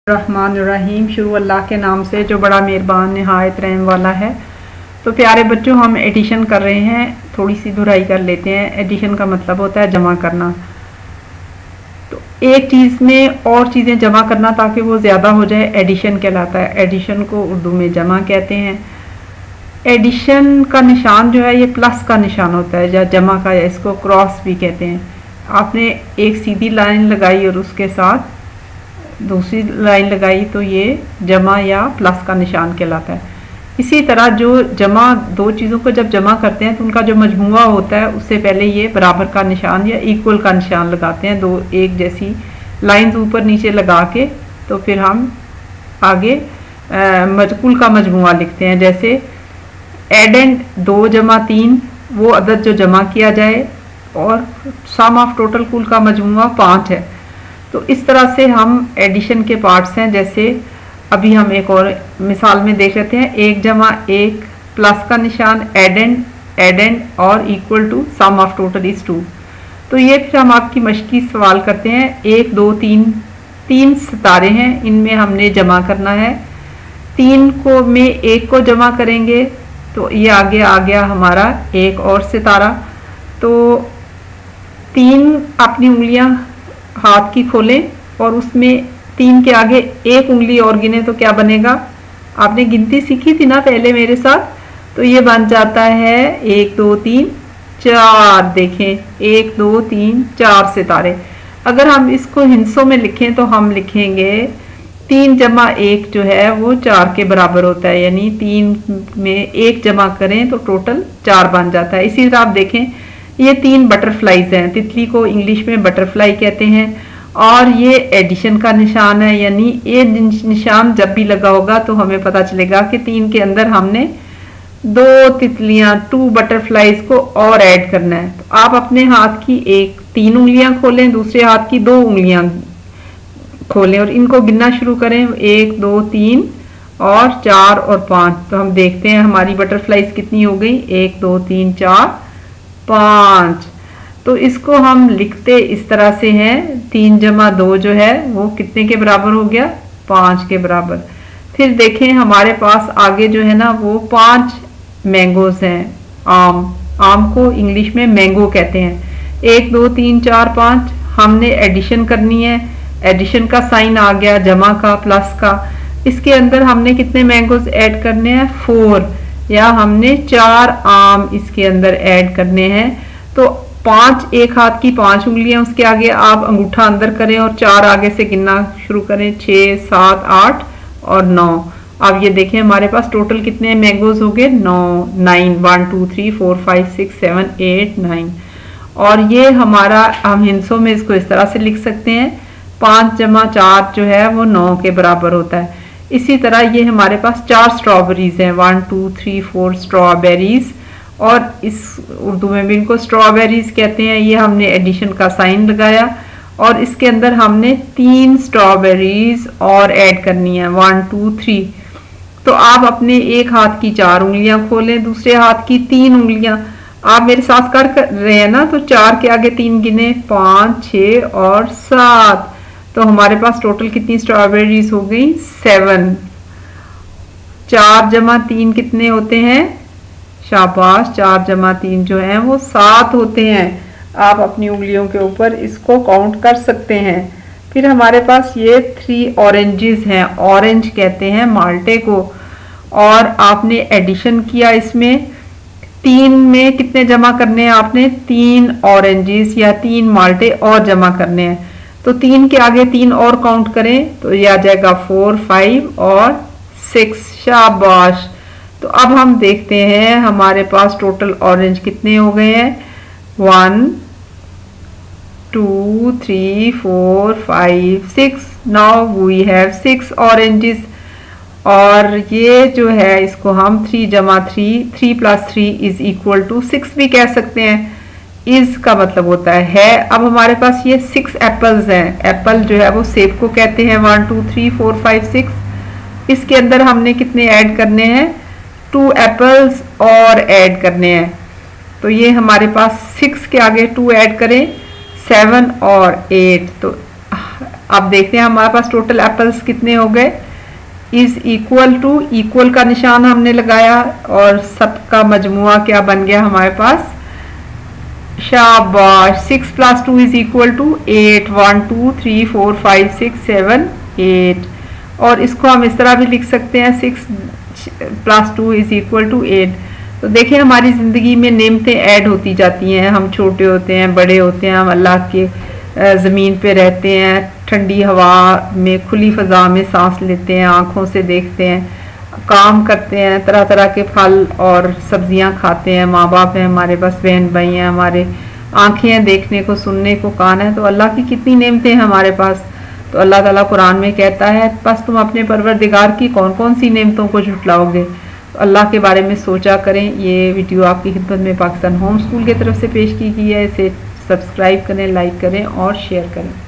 रहमानिर्रहीम। शुरू अल्लाह के नाम से जो बड़ा मेहरबान निहायत रहम वाला है। तो प्यारे बच्चों, हम एडिशन कर रहे हैं। थोड़ी सी दुहराई कर लेते हैं। एडिशन का मतलब होता है जमा करना। तो एक चीज़ में और चीज़ें जमा करना ताकि वो ज़्यादा हो जाए, एडिशन कहलाता है। एडिशन को उर्दू में जमा कहते हैं। एडिशन का निशान जो है ये प्लस का निशान होता है, या जमा का, या इसको क्रॉस भी कहते हैं। आपने एक सीधी लाइन लगाई और उसके साथ दूसरी लाइन लगाई तो ये जमा या प्लस का निशान कहलाता है। इसी तरह जो जमा, दो चीज़ों को जब जमा करते हैं तो उनका जो मजमुआ होता है उससे पहले ये बराबर का निशान या इक्वल का निशान लगाते हैं। दो एक जैसी लाइंस ऊपर नीचे लगा के तो फिर हम आगे मजकुल का मजमुआ लिखते हैं। जैसे एड एंड 2 जमा 3 वो अदद जो जमा किया जाए, और सम ऑफ टोटल कुल का मजमुआ 5 है। तो इस तरह से हम एडिशन के पार्ट्स हैं। जैसे अभी हम एक और मिसाल में देख लेते हैं। 1 जमा 1 प्लस का निशान, एड एंड और equal to sum of total is 2। तो ये फिर हम आपकी मश्की सवाल करते हैं। 1 2 3 सितारे हैं, इनमें हमने जमा करना है। 3 को में 1 को जमा करेंगे तो ये आगे आ गया हमारा एक और सितारा। तो 3 अपनी उंगलियां हाथ की खोलें और उसमें 3 के आगे एक उंगली और गिने तो क्या बनेगा? आपने गिनती सीखी थी ना पहले मेरे साथ। तो ये बन जाता है 1 2 3 4। देखें 1 2 3 4 सितारे। अगर हम इसको हिस्सों में लिखें तो हम लिखेंगे 3 जमा 1 जो है वो 4 के बराबर होता है। यानी 3 में 1 जमा करें तो टोटल 4 बन जाता है। इसी तरह आप देखें ये 3 बटरफ्लाईज हैं। तितली को इंग्लिश में बटरफ्लाई कहते हैं। और ये एडिशन का निशान है, यानी ये निशान जब भी लगा होगा तो हमें पता चलेगा कि 3 के अंदर हमने 2 तितलियां, 2 बटरफ्लाईज को और ऐड करना है। तो आप अपने हाथ की 3 उंगलियां खोलें, दूसरे हाथ की 2 उंगलियां खोलें और इनको गिनना शुरू करें। 1 2 3 और 4 और 5। तो हम देखते हैं हमारी बटरफ्लाईज कितनी हो गई। 1 2 3 4 5। तो इसको हम लिखते इस तरह से हैं। 3 जमा 2 जो है वो कितने के बराबर हो गया? 5 के बराबर। फिर देखें हमारे पास आगे जो है ना वो 5 मैंगोज हैं। आम को इंग्लिश में मैंगो कहते हैं। 1 2 3 4 5 हमने एडिशन करनी है। एडिशन का साइन आ गया, जमा का, प्लस का। इसके अंदर हमने कितने मैंगोज ऐड करने हैं? 4, या हमने 4 आम इसके अंदर ऐड करने हैं। तो 5 एक हाथ की 5 उंगलियां, उसके आगे आप अंगूठा अंदर करें और 4 आगे से गिनना शुरू करें। 6 7 8 और 9। अब ये देखें हमारे पास टोटल कितने मैंगोज हो गए? 9 1 2 3 4 5 6 7 8 9। और ये हमारा, हम हिंसों में इसको इस तरह से लिख सकते हैं। 5 जमा 4 जो है वो 9 के बराबर होता है। इसी तरह ये हमारे पास 4 स्ट्रॉबेरीज हैं। 1 2 3 4 स्ट्रॉबेरीज। और इस उर्दू में भी इनको स्ट्रॉबेरीज कहते हैं। ये हमने एडिशन का साइन लगाया और इसके अंदर हमने 3 स्ट्रॉबेरीज और ऐड करनी है। 1 2 3। तो आप अपने एक हाथ की 4 उंगलियां खोलें, दूसरे हाथ की 3 उंगलियां आप मेरे साथ कर रहे हैं ना। तो 4 के आगे 3 गिने, 5 6 और 7। तो हमारे पास टोटल कितनी स्ट्रॉबेरीज हो गई? 7। 4 जमा 3 कितने होते हैं? शाबाश, 4 जमा 3 जो है वो 7 होते हैं। आप अपनी उंगलियों के ऊपर इसको काउंट कर सकते हैं। फिर हमारे पास ये 3 ऑरेंजेस हैं। ऑरेंज कहते हैं माल्टे को। और आपने एडिशन किया इसमें। 3 में कितने जमा करने हैं आपने? 3 ऑरेंजेस या 3 माल्टे और जमा करने हैं। तो 3 के आगे 3 और काउंट करें तो ये आ जाएगा 4 5 और 6। शाबाश। तो अब हम देखते हैं हमारे पास टोटल ऑरेंज कितने हो गए हैं। 1 2 3 4 5 6। Now we have 6 oranges. और ये जो है इसको हम 3 जमा 3 प्लस 3 इज इक्वल टू 6 भी कह सकते हैं। इज का मतलब होता है। अब हमारे पास ये 6 एप्पल्स हैं। एप्पल जो है वो सेब को कहते हैं। 1 2 3 4 5 6। इसके अंदर हमने कितने ऐड करने हैं? 2 एप्पल्स और ऐड करने हैं। तो ये हमारे पास 6 के आगे 2 ऐड करें, 7 और 8। तो आप देखते हैं हमारे पास टोटल एप्पल्स कितने हो गए। इज इक्वल टू, इक्वल का निशान हमने लगाया और सबका मजमुआ क्या बन गया हमारे पास, शाबाश। 6 + 2 इज इक्वल टू 8, 1 2 3 4 5 6 7 8। और इसको हम इस तरह भी लिख सकते हैं 6 + 2 इज इक्वल टू 8। तो देखिए हमारी ज़िंदगी में नेमतें ऐड होती जाती हैं। हम छोटे होते हैं, बड़े होते हैं, हम अल्लाह के ज़मीन पे रहते हैं, ठंडी हवा में, खुली फ़ज़ा में सांस लेते हैं, आँखों से देखते हैं, काम करते हैं, तरह तरह के फल और सब्जियां खाते हैं, माँ बाप हैं हमारे पास, बहन भाई हैं हमारे, आँखें हैं देखने को, सुनने को, कान है। तो अल्लाह की कितनी नेमतें हैं हमारे पास। तो अल्लाह ताला कुरान में कहता है बस तुम अपने परवरदिगार की कौन कौन सी नेमतों को झुटलाओगे। तो अल्लाह के बारे में सोचा करें। ये वीडियो आपकी खिदमत में पाकिस्तान होम स्कूल की तरफ से पेश की गई है। इसे सब्सक्राइब करें, लाइक करें और शेयर करें।